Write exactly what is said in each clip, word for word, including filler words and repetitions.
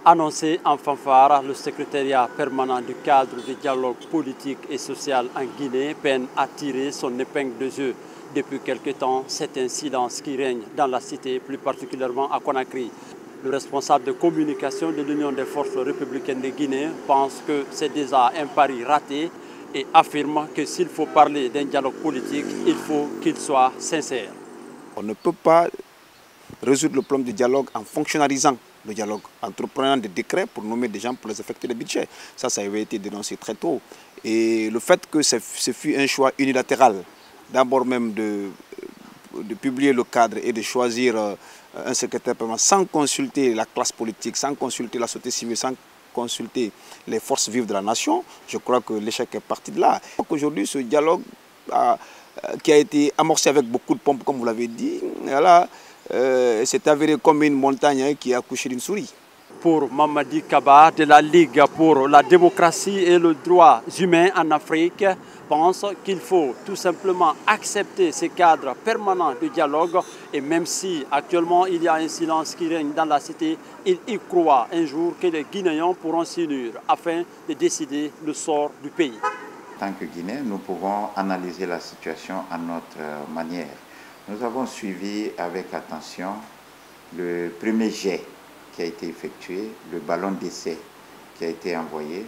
Annoncé en fanfare, le secrétariat permanent du cadre de dialogue politique et social en Guinée peine à tirer son épingle de jeu. Depuis quelque temps, c'est un silence qui règne dans la cité, plus particulièrement à Conakry. Le responsable de communication de l'Union des forces républicaines de Guinée pense que c'est déjà un pari raté et affirme que s'il faut parler d'un dialogue politique, il faut qu'il soit sincère. On ne peut pas résoudre le problème du dialogue en fonctionnalisant le dialogue, en prenant des décrets pour nommer des gens pour les affecter le budget. Ça, ça avait été dénoncé très tôt. Et le fait que ce fut un choix unilatéral, d'abord même de, de publier le cadre et de choisir un secrétaire permanent sans consulter la classe politique, sans consulter la société civile, sans consulter les forces vives de la nation, je crois que l'échec est parti de là. Aujourd'hui, ce dialogue a, qui a été amorcé avec beaucoup de pompe, comme vous l'avez dit, voilà, Euh, c'est avéré comme une montagne hein, qui a accouché d'une souris. Pour Mamadi Kaba de la Ligue pour la démocratie et les droits humains en Afrique, pense qu'il faut tout simplement accepter ces cadres permanents de dialogue et même si actuellement il y a un silence qui règne dans la cité, il y croit un jour que les Guinéens pourront s'unir afin de décider le sort du pays. En tant que Guinéens, nous pouvons analyser la situation à notre manière. Nous avons suivi avec attention le premier jet qui a été effectué, le ballon d'essai qui a été envoyé.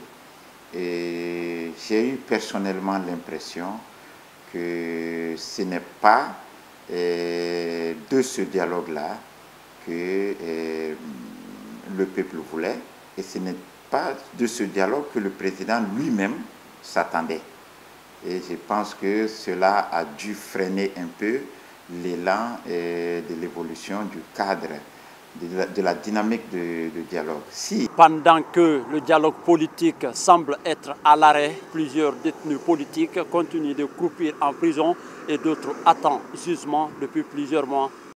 Et j'ai eu personnellement l'impression que ce n'est pas euh, de ce dialogue-là que euh, le peuple voulait et ce n'est pas de ce dialogue que le président lui-même s'attendait. Et je pense que cela a dû freiner un peu l'élan de l'évolution du cadre, de la, de la dynamique de, de dialogue. Si... Pendant que le dialogue politique semble être à l'arrêt, plusieurs détenus politiques continuent de croupir en prison et d'autres attendent jugement depuis plusieurs mois.